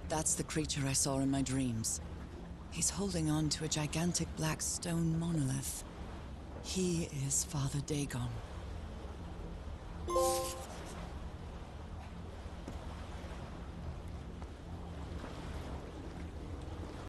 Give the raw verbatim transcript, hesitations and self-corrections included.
That's the creature I saw in my dreams. He's holding on to a gigantic black stone monolith. He is Father Dagon.